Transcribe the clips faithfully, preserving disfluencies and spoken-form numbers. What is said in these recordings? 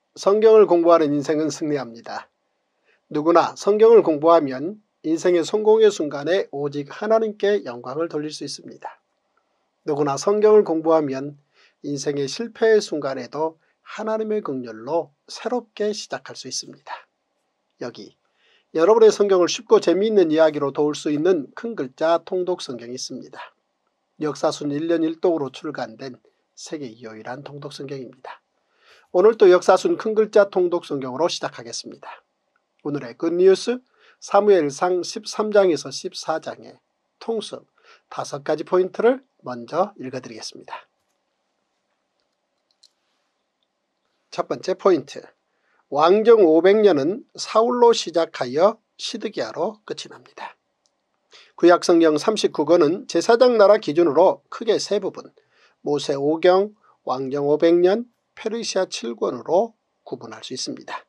성경을 공부하는 인생은 승리합니다. 누구나 성경을 공부하면 인생의 성공의 순간에 오직 하나님께 영광을 돌릴 수 있습니다. 누구나 성경을 공부하면 인생의 실패의 순간에도 하나님의 긍휼로 새롭게 시작할 수 있습니다. 여기 여러분의 성경을 쉽고 재미있는 이야기로 도울 수 있는 큰 글자 통독 성경이 있습니다. 역사순 일 년 일 독으로 출간된 세계 유일한 통독 성경입니다. 오늘도 역사순 큰 글자 통독 성경으로 시작하겠습니다. 오늘의 굿뉴스 사무엘상 십삼 장에서 십사 장의 통습 다섯 가지 포인트를 먼저 읽어드리겠습니다. 첫 번째 포인트, 왕정 오백 년은 사울로 시작하여 시드기야로 끝이 납니다. 구약성경 삼십구 권은 제사장 나라 기준으로 크게 세 부분, 모세 오 경, 왕정 오백 년, 페르시아 칠 권으로 구분할 수 있습니다.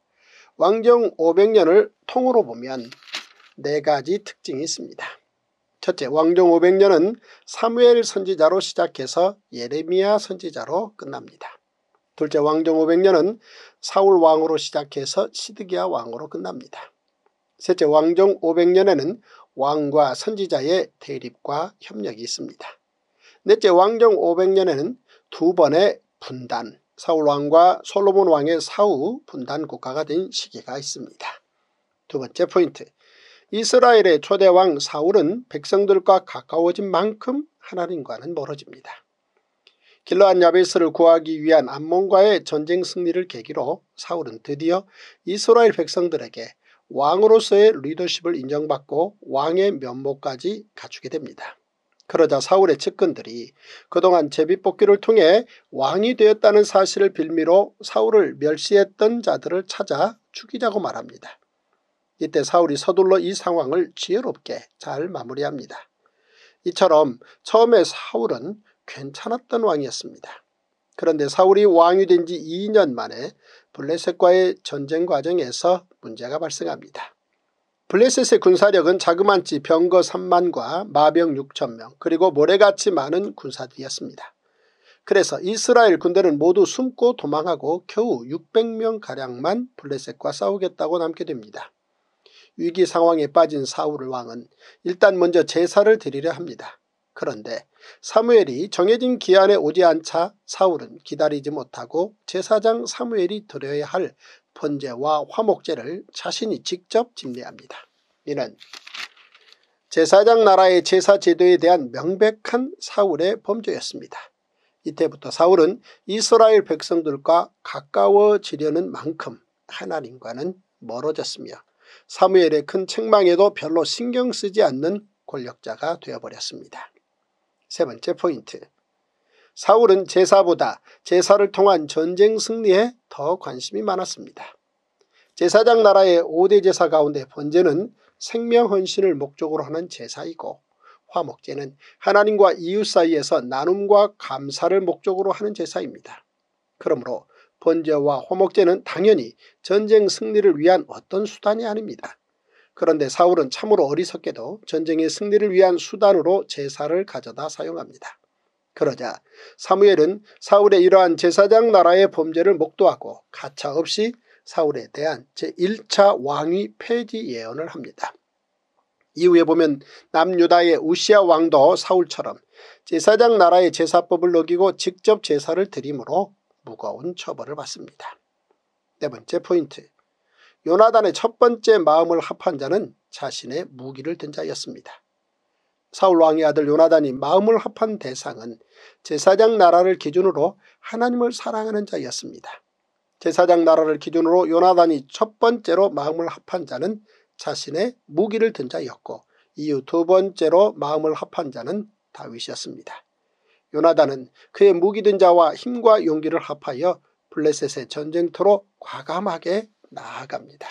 왕정 오백 년을 통으로 보면 네 가지 특징이 있습니다. 첫째, 왕정 오백 년은 사무엘 선지자로 시작해서 예레미야 선지자로 끝납니다. 둘째, 왕정 오백 년은 사울 왕으로 시작해서 시드기야 왕으로 끝납니다. 셋째, 왕정 오백 년에는 왕과 선지자의 대립과 협력이 있습니다. 넷째, 왕정 오백 년에는 두 번의 분단, 사울 왕과 솔로몬 왕의 사후 분단 국가가 된 시기가 있습니다. 두 번째 포인트, 이스라엘의 초대왕 사울은 백성들과 가까워진 만큼 하나님과는 멀어집니다. 길르앗 야베스를 구하기 위한 암몬과의 전쟁 승리를 계기로 사울은 드디어 이스라엘 백성들에게 왕으로서의 리더십을 인정받고 왕의 면모까지 갖추게 됩니다. 그러자 사울의 측근들이 그동안 제비뽑기를 통해 왕이 되었다는 사실을 빌미로 사울을 멸시했던 자들을 찾아 죽이자고 말합니다. 이때 사울이 서둘러 이 상황을 지혜롭게 잘 마무리합니다. 이처럼 처음에 사울은 괜찮았던 왕이었습니다. 그런데 사울이 왕이 된 지 이 년 만에 블레셋과의 전쟁 과정에서 문제가 발생합니다. 블레셋의 군사력은 자그만치 병거 삼만과 마병 육천 명 그리고 모래같이 많은 군사들이었습니다. 그래서 이스라엘 군대는 모두 숨고 도망하고 겨우 육백 명가량만 블레셋과 싸우겠다고 남게 됩니다. 위기 상황에 빠진 사울 왕은 일단 먼저 제사를 드리려 합니다. 그런데 사무엘이 정해진 기한에 오지 않자 사울은 기다리지 못하고 제사장 사무엘이 드려야 할 번제와 화목제를 자신이 직접 집례합니다. 이는 제사장 나라의 제사 제도에 대한 명백한 사울의 범죄였습니다. 이때부터 사울은 이스라엘 백성들과 가까워지려는 만큼 하나님과는 멀어졌으며 사무엘의 큰 책망에도 별로 신경 쓰지 않는 권력자가 되어버렸습니다. 세 번째 포인트, 사울은 제사보다 제사를 통한 전쟁 승리에 더 관심이 많았습니다. 제사장 나라의 오 대 제사 가운데 번제는 생명헌신을 목적으로 하는 제사이고 화목제는 하나님과 이웃 사이에서 나눔과 감사를 목적으로 하는 제사입니다. 그러므로 번제와 화목제는 당연히 전쟁 승리를 위한 어떤 수단이 아닙니다. 그런데 사울은 참으로 어리석게도 전쟁의 승리를 위한 수단으로 제사를 가져다 사용합니다. 그러자 사무엘은 사울의 이러한 제사장 나라의 범죄를 목도하고 가차없이 사울에 대한 제일 차 왕위 폐지 예언을 합니다. 이후에 보면 남유다의 우시야 왕도 사울처럼 제사장 나라의 제사법을 어기고 직접 제사를 드림으로 무거운 처벌을 받습니다. 네 번째 포인트, 요나단의 첫 번째 마음을 합한 자는 자신의 무기를 든 자였습니다. 사울 왕의 아들 요나단이 마음을 합한 대상은 제사장 나라를 기준으로 하나님을 사랑하는 자였습니다. 제사장 나라를 기준으로 요나단이 첫 번째로 마음을 합한 자는 자신의 무기를 든 자였고 이후 두 번째로 마음을 합한 자는 다윗이었습니다. 요나단은 그의 무기 든 자와 힘과 용기를 합하여 블레셋의 전쟁터로 과감하게 나아갑니다.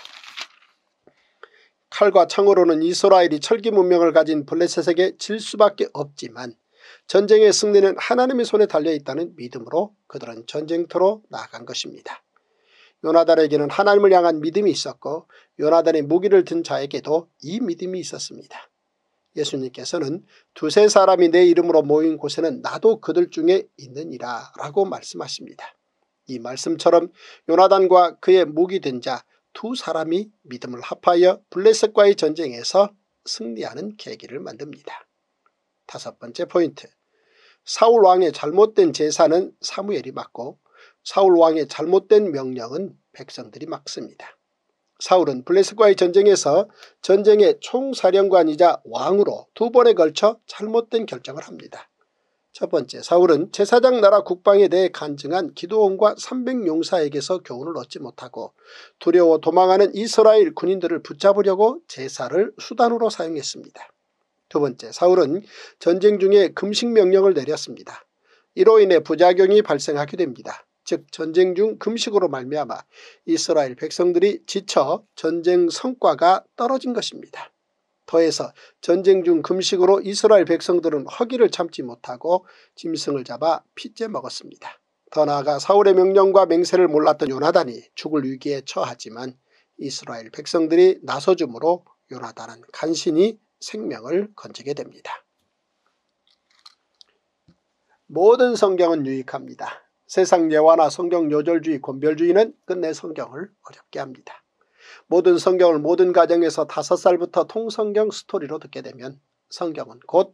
칼과 창으로는 이스라엘이 철기 문명을 가진 블레셋에게 질 수밖에 없지만 전쟁의 승리는 하나님의 손에 달려있다는 믿음으로 그들은 전쟁터로 나아간 것입니다. 요나단에게는 하나님을 향한 믿음이 있었고 요나단의 무기를 든 자에게도 이 믿음이 있었습니다. 예수님께서는 두세 사람이 내 이름으로 모인 곳에는 나도 그들 중에 있느니라 라고 말씀하십니다. 이 말씀처럼 요나단과 그의 무기 된 자 두 사람이 믿음을 합하여 블레셋과의 전쟁에서 승리하는 계기를 만듭니다. 다섯 번째 포인트. 사울 왕의 잘못된 제사는 사무엘이 맡고 사울 왕의 잘못된 명령은 백성들이 맡습니다. 사울은 블레셋과의 전쟁에서 전쟁의 총사령관이자 왕으로 두 번에 걸쳐 잘못된 결정을 합니다. 첫 번째, 사울은 제사장 나라 국방에 대해 간증한 기드온과 삼백 용사에게서 교훈을 얻지 못하고 두려워 도망하는 이스라엘 군인들을 붙잡으려고 제사를 수단으로 사용했습니다. 두 번째, 사울은 전쟁 중에 금식 명령을 내렸습니다. 이로 인해 부작용이 발생하게 됩니다. 즉 전쟁 중 금식으로 말미암아 이스라엘 백성들이 지쳐 전쟁 성과가 떨어진 것입니다. 더해서 전쟁 중 금식으로 이스라엘 백성들은 허기를 참지 못하고 짐승을 잡아 핏째 먹었습니다. 더 나아가 사울의 명령과 맹세를 몰랐던 요나단이 죽을 위기에 처하지만 이스라엘 백성들이 나서줌으로 요나단은 간신히 생명을 건지게 됩니다. 모든 성경은 유익합니다. 세상 예화나 성경 요절주의, 권별주의는 끝내 성경을 어렵게 합니다. 모든 성경을 모든 가정에서 다섯 살부터 통성경 스토리로 듣게 되면 성경은 곧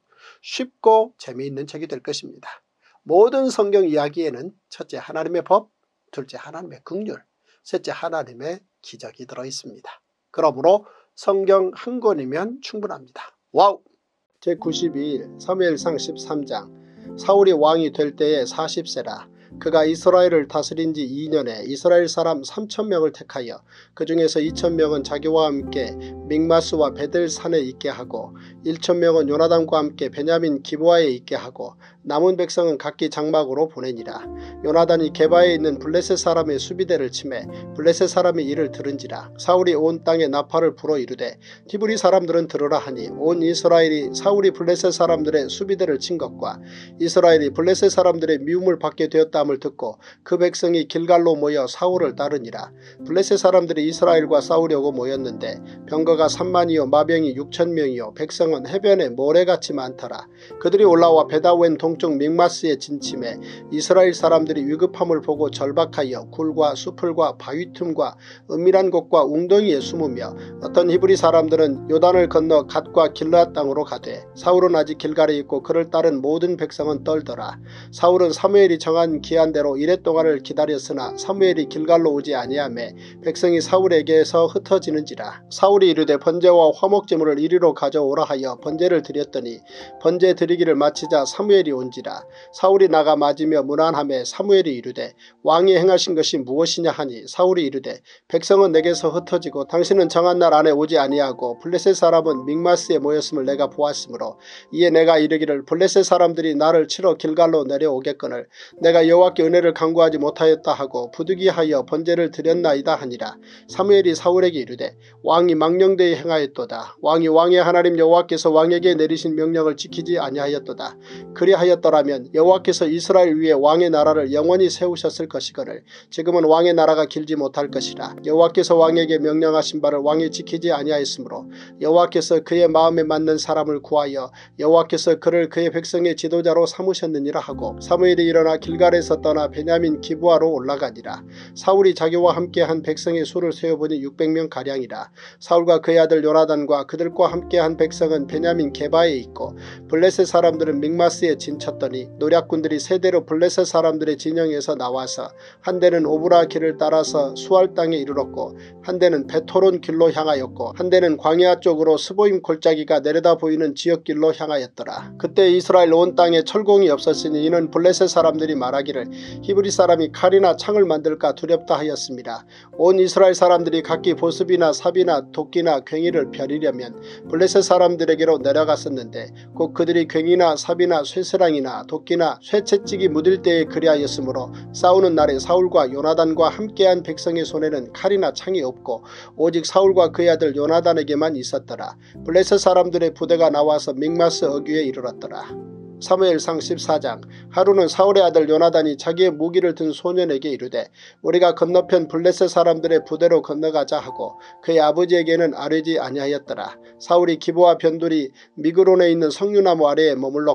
쉽고 재미있는 책이 될 것입니다. 모든 성경 이야기에는 첫째 하나님의 법, 둘째 하나님의 긍휼, 셋째 하나님의 기적이 들어있습니다. 그러므로 성경 한 권이면 충분합니다. 와우! 제구십이 일 사무엘상 십삼 장. 사울이 왕이 될 때에 사십 세라. 그가 이스라엘을 다스린 지 이 년에 이스라엘 사람 삼천 명을 택하여 그 중에서 이천 명은 자기와 함께 믹마스와 베델산에 있게 하고 천 명은 요나단과 함께 베냐민 기브아에 있게 하고 남은 백성은 각기 장막으로 보내니라. 요나단이 게바에 있는 블레셋 사람의 수비대를 치매 블레셋 사람이 이를 들은지라. 사울이 온 땅에 나팔을 불어 이르되 히브리 사람들은 들으라 하니 온 이스라엘이 사울이 블레셋 사람들의 수비대를 친 것과 이스라엘이 블레셋 사람들의 미움을 받게 되었다함을 듣고 그 백성이 길갈로 모여 사울을 따르니라. 블레셋 사람들이 이스라엘과 싸우려고 모였는데 병거가 삼만이요 마병이 육천 명이요 백성은 해변에 모래같이 많더라. 그들이 올라와 베다웬 동쪽 믹마스에 진침해 이스라엘 사람들이 위급함을 보고 절박하여 굴과 수풀과 바위 틈과 은밀한 곳과 웅덩이에 숨으며 어떤 히브리 사람들은 요단을 건너 갓과 길르앗 땅으로 가되 사울은 아직 길갈에 있고 그를 따른 모든 백성은 떨더라. 사울은 사무엘이 정한 기한대로 이레 동안을 기다렸으나 사무엘이 길갈로 오지 아니하매 백성이 사울에게서 흩어지는지라. 사울이 이르되 번제와 화목제물을 이리로 가져오라 하여 번제를 드렸더니 번제 드리기를 마치자 사무엘이 온지라. 사울이 나가 맞으며 문안하매 사무엘이 이르되 왕이 행하신 것이 무엇이냐 하니 사울이 이르되 백성은 내게서 흩어지고 당신은 정한 날 안에 오지 아니하고 블레셋 사람은 믹마스에 모였음을 내가 보았으므로 이에 내가 이르기를 블레셋 사람들이 나를 치러 길갈로 내려오겠거늘 내가 여호와께 은혜를 간구하지 못하였다 하고 부득이하여 번제를 드렸나이다 하니라. 사무엘이 사울에게 이르되 왕이 망령되이 행하였도다. 왕이 왕의 하나님 여호와께서 왕에게 내리신 명령을 지키지 아니하였도다. 그리하였더라면 여호와께서 이스라엘 위에 왕의 나라를 영원히 세우셨을 것이거늘 지금은 왕의 나라가 길지 못할 것이라. 여호와께서 왕에게 명령하신 바를 왕이 지키지 아니하였으므로 여호와께서 그의 마음에 맞는 사람을 구하여 여호와께서 그를 그의 백성의 지도자로 삼으셨느니라 하고 사무엘이 일어나 길갈에서 떠나 베냐민 기브아로 올라가니라. 사울이 자기와 함께한 백성의 수를 세어보니 육백 명 가량이라. 사울과 그의 아들 요나단과 그들과 함께한 백성은 베냐민 게바에 있고 블레셋 사람들은 믹마스에 진쳤더니 노략군들이 세대로 블레셋 사람들의 진영에서 나와서 한 대는 오브라 길을 따라서 수알 땅에 이르렀고 한 대는 베토론 길로 향하였고 한 대는 광야 쪽으로 스보임 골짜기가 내려다 보이는 지역길로 향하였더라. 그때 이스라엘 온 땅에 철공이 없었으니 이는 블레셋 사람들이 말하기를 히브리 사람이 칼이나 창을 만들까 두렵다 하였습니다. 온 이스라엘 사람들이 각기 보습이나 삽이나 도끼나 괭이를 벼리려면 블레셋 사람들에게로 내려갔었는데 곧 그들이 괭이나 삽이나 쇠스랑이나 도끼나 쇠채찍이 묻을 때에 그리하였으므로 싸우는 날에 사울과 요나단과 함께한 백성의 손에는 칼이나 창이 없고 오직 사울과 그의 아들 요나단에게만 있었더라. 블레셋 사람들의 부대가 나와서 믹마스 어귀에 이르렀더라. 사무엘상 십사 장. 하루는 사울의 아들 요나단이 자기의 무기를 든 소년에게 이르되 우리가 건너편 블레셋 사람들의 부대로 건너가자 하고 그의 아버지에게는 아뢰지 아니하였더라. 사울이 기브와 변두리 미그론에 있는 석류나무 아래에 머물렀고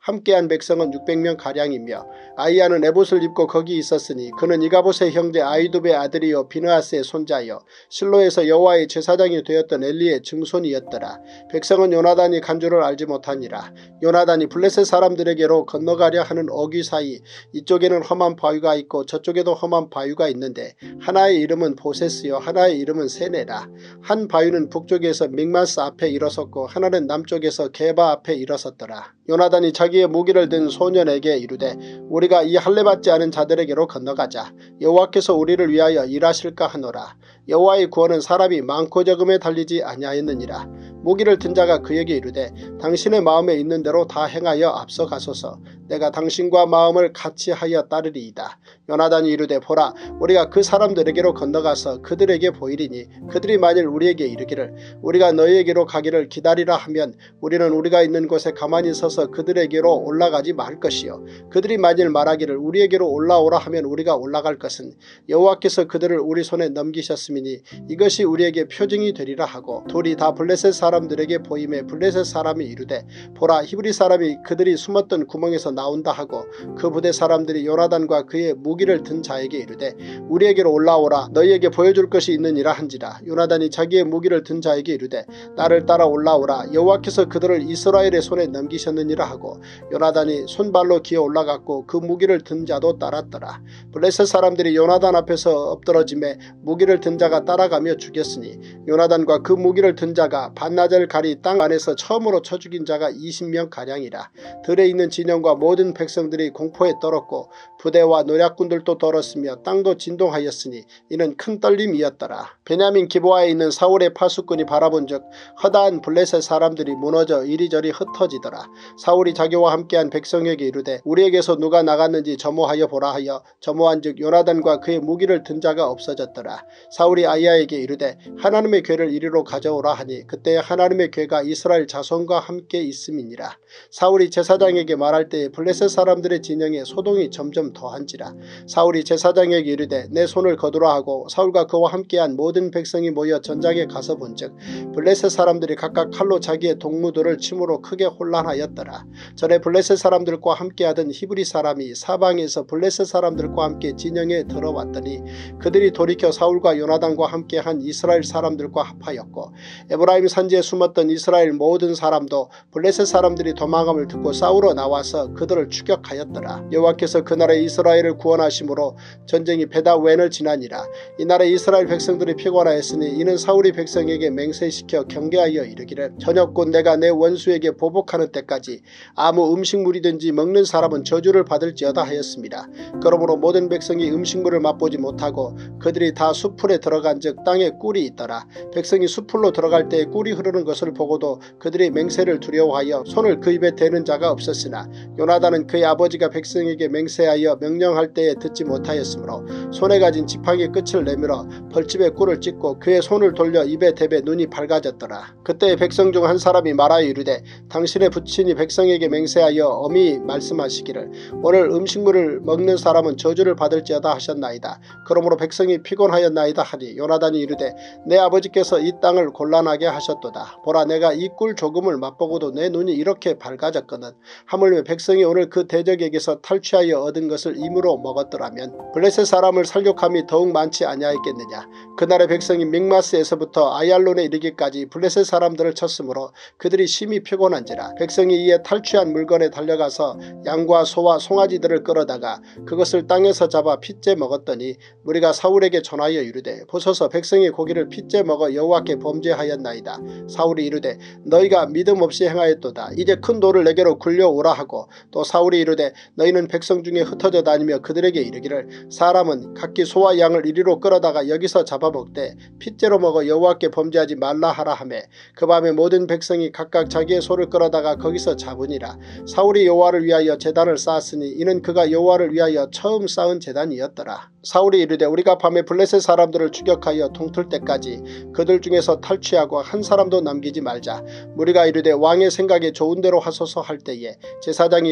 함께한 백성은 육백 명 가량이며 아이야는 에봇을 입고 거기 있었으니 그는 이가봇의 형제 아히두베의 아들이요 비느하스의 손자여 실로에서 여호와의 제사장이 되었던 엘리의 증손이었더라. 백성은 요나단이 간 줄을 알지 못하니라. 요나단이 블레셋 사람들에게로 건너가려 하는 어귀 사이 이쪽에는 험한 바위가 있고 저쪽에도 험한 바위가 있는데 하나의 이름은 보세스요 하나의 이름은 세네라. 한 바위는 북쪽에서 믹마스 앞에 일어섰고 하나는 남쪽에서 게바 앞에 일어섰더라. 요나단이 자기의 무기를 든 소년에게 이르되 우리가 이 할례받지 않은 자들에게로 건너가자. 여호와께서 우리를 위하여 일하실까 하노라. 여호와의 구원은 사람이 많고 적음에 달리지 아니하였느니라. 무기를 든 자가 그에게 이르되 당신의 마음에 있는 대로 다 행하여 앞서가소서. 내가 당신과 마음을 같이 하여 따르리이다. 요나단이 이르되 보라 우리가 그 사람들에게로 건너가서 그들에게 보이리니 그들이 만일 우리에게 이르기를 우리가 너희에게로 가기를 기다리라 하면 우리는 우리가 있는 곳에 가만히 서서 그들에게로 올라가지 말 것이요 그들이 만일 말하기를 우리에게로 올라오라 하면 우리가 올라갈 것은 여호와께서 그들을 우리 손에 넘기셨음이니 이것이 우리에게 표징이 되리라 하고 둘이 다 블레셋 사람들에게 보임에 블레셋 사람이 이르되 보라 히브리 사람이 그들이 숨었던 구멍에서 나온다 하고 그 부대 사람들이 요나단과 그의 무기를 든 자에게 이르되 우리에게로 올라오라 너희에게 보여줄 것이 있느니라 한지라. 요나단이 자기의 무기를 든 자에게 이르되 나를 따라 올라오라 여호와께서 그들을 이스라엘의 손에 넘기셨느니라 하고 요나단이 손발로 기어 올라갔고 그 무기를 든 자도 따랐더라. 블레셋 사람들이 요나단 앞에서 엎드러짐에 무기를 든 자가 따라가며 죽였으니 요나단과 그 무기를 든 자가 반나절 가리 땅 안에서 처음으로 쳐 죽인 자가 이십 명 가량이라. 들에 있는 진영과 모든 백성들이 공포에 떨었고 부대와 노략군들도 떨었으며 땅도 진동하였으니 이는 큰 떨림이었더라. 베냐민 기브아에 있는 사울의 파수꾼이 바라본즉 허다한 블레셋 사람들이 무너져 이리저리 흩어지더라. 사울이 자기와 함께한 백성에게 이르되 우리에게서 누가 나갔는지 점호하여 보라 하여 점호한즉 요나단과 그의 무기를 든 자가 없어졌더라. 사울이 아히야에게 이르되 하나님의 궤를 이리로 가져오라 하니 그때 하나님의 궤가 이스라엘 자손과 함께 있음이니라. 사울이 제사장에게 말할 때에 블레셋 사람들의 진영에 소동이 점점 더한지라. 사울이 제사장에게 이르되 내 손을 거두라 하고 사울과 그와 함께한 모든 백성이 모여 전장에 가서 본즉 블레셋 사람들이 각각 칼로 자기의 동무들을 침으로 크게 혼란하였더라. 전에 블레셋 사람들과 함께하던 히브리 사람이 사방에서 블레셋 사람들과 함께 진영에 들어왔더니 그들이 돌이켜 사울과 요나단과 함께한 이스라엘 사람들과 합하였고 에브라임 산지에 숨었던 이스라엘 모든 사람도 블레셋 사람들이 도망함을 듣고 싸우러 나와서 그들을 추격하였더라. 여호와께서 그날에 이스라엘을 구원하심으로 전쟁이 베다웬을 지나니라. 이날에 이스라엘 백성들이 피곤하였으니 이는 사울이 백성에게 맹세시켜 경계하여 이르기를 저녁곧 내가 내 원수에게 보복하는 때까지 아무 음식물이든지 먹는 사람은 저주를 받을지어다 하였습니다. 그러므로 모든 백성이 음식물을 맛보지 못하고 그들이 다 수풀에 들어간 즉 땅에 꿀이 있더라. 백성이 수풀로 들어갈 때에 꿀이 흐르는 것을 보고도 그들이 맹세를 두려워하여 손을 그 입에 대는 자가 없었으나 요나단은 그의 아버지가 백성에게 맹세하여 명령할 때에 듣지 못하였으므로 손에 가진 지팡이 끝을 내밀어 벌집에 꿀을 찢고 그의 손을 돌려 입에 대배 눈이 밝아졌더라. 그때 백성 중 한 사람이 말하여 이르되 당신의 부친이 백성에게 맹세하여 엄히 말씀하시기를 오늘 음식물을 먹는 사람은 저주를 받을지어다 하셨나이다. 그러므로 백성이 피곤하였나이다 하니 요나단이 이르되 내 아버지께서 이 땅을 곤란하게 하셨도다. 보라 내가 이 꿀 조금을 맛보고도 내 눈이 이렇게 밝아졌거든. 하물며 백성이 오늘 그 대적에게서 탈취하여 얻은 것을 임으로 먹었더라면 블레셋 사람을 살육함이 더욱 많지 아니하였겠느냐. 그날의 백성이 믹마스에서부터 아얄론에 이르기까지 블레셋 사람들을 쳤으므로 그들이 심히 피곤한지라. 백성이 이에 탈취한 물건에 달려가서 양과 소와 송아지들을 끌어다가 그것을 땅에서 잡아 핏째 먹었더니 무리가 사울에게 전하여 이르되 보소서 백성이 고기를 핏째 먹어 여호와께 범죄하였나이다. 사울이 이르되 너희가 믿음 없이 행하였도다. 이제 큰 돌을 내게로 굴려오라 하고 또 사울이 이르되 너희는 백성 중에 흩어져 다니며 그들에게 이르기를 사람은 각기 소와 양을 이리로 끌어다가 여기서 잡아먹되 핏째로 먹어 여호와께 범죄하지 말라 하라 하매 그 밤에 모든 백성이 각각 자기의 소를 끌어다가 거기서 잡으니라. 사울이 여호와를 위하여 제단을 쌓았으니 이는 그가 여호와를 위하여 처음 쌓은 제단이었더라. 사울이 이르되 우리가 밤에 블레셋 사람들을 추격하여 동틀 때까지 그들 중에서 탈취하고 한 사람도 남기지 말자. 무리가 이르되 왕의 생각에 좋은 대로 하소서 할 때에 제사장이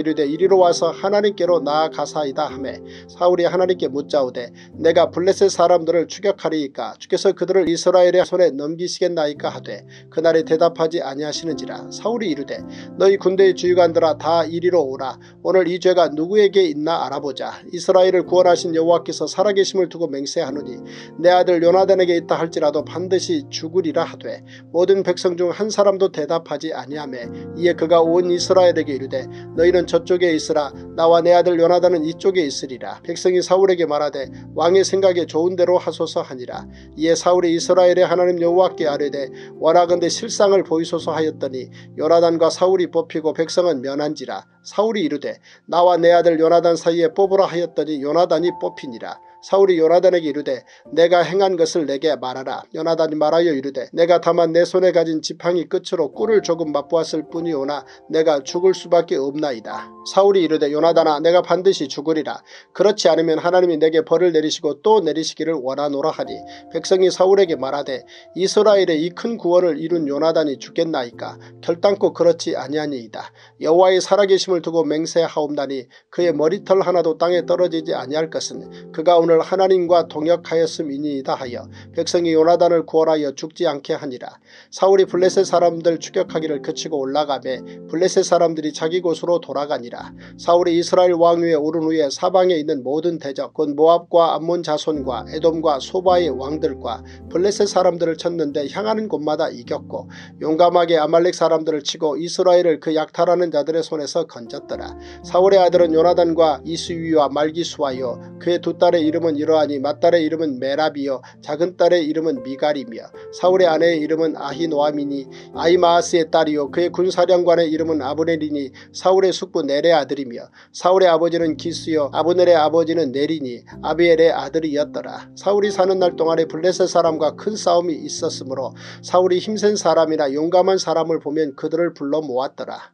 이르되 이리로 와서 하나님께로 나아가사이다 하매 사울이 하나님께 묻자오되 내가 블레셋 사람들을 추격하리이까 주께서 그들을 이스라엘의 손에 넘기시겠나이까 하되 그날에 대답하지 아니하시는지라. 사울이 이르되 너희 군대의 주의관들아 다 이리로 오라. 오늘 이 죄가 누구에게 있나 알아보자. 이스라엘을 구원하신 여호와께서 살아계심을 두고 맹세하노니 내 아들 요나단에게 있다 할지라도 반드시 죽으리라 하되 모든 백성 중 한 사람도 대답하지 아니하매 이에 그가 온 이스라엘에게 이르되 너희는 저쪽에 있으라. 나와 내 아들 요나단은 이쪽에 있으리라. 백성이 사울에게 말하되 왕의 생각에 좋은 대로 하소서 하니라. 이에 사울이 이스라엘의 하나님 여호와께 아뢰되 원하건대 실상을 보이소서 하였더니 요나단과 사울이 뽑히고 백성은 면한지라. 사울이 이르되 나와 내 아들 요나단 사이에 뽑으라 하였더니 요나단이 뽑히니라. 사울이 요나단에게 이르되 내가 행한 것을 내게 말하라. 요나단이 말하여 이르되 내가 다만 내 손에 가진 지팡이 끝으로 꿀을 조금 맛보았을 뿐이오나 내가 죽을 수밖에 없나이다. 사울이 이르되 요나단아 내가 반드시 죽으리라. 그렇지 않으면 하나님이 내게 벌을 내리시고 또 내리시기를 원하노라 하니 백성이 사울에게 말하되 이스라엘의 이 큰 구원을 이룬 요나단이 죽겠나이까. 결단코 그렇지 아니하니이다. 여호와의 살아계심을 두고 맹세하옵나니 그의 머리털 하나도 땅에 떨어지지 아니할 것은 그가 오늘 하나님과 동역하였음이니이다 하여 백성이 요나단을 구원하여 죽지 않게 하니라. 사울이 블레셋 사람들 추격하기를 그치고 올라가매 블레셋 사람들이 자기 곳으로 돌아가니라. 사울이 이스라엘 왕위에 오른 후에 사방에 있는 모든 대적 곧 모압과 암몬 자손과 에돔과 소바의 왕들과 블레셋 사람들을 쳤는데 향하는 곳마다 이겼고 용감하게 아말렉 사람들을 치고 이스라엘을 그 약탈하는 자들의 손에서 건졌더라. 사울의 아들은 요나단과 이스위와 말기수하여 그의 두 딸의 이름은 이러하니 맏딸의 이름은 메랍이요 작은 딸의 이름은 미갈이며 사울의 아내의 이름은 아히노아미니 아히마아스의 딸이요 그의 군사령관의 이름은 아브넬이니 사울의 숙부 넬의 아들이며 사울의 아버지는 기스요 아브넬의 아버지는 넬이니 아비엘의 아들이었더라. 사울이 사는 날 동안에 블레셋 사람과 큰 싸움이 있었으므로 사울이 힘센 사람이나 용감한 사람을 보면 그들을 불러 모았더라.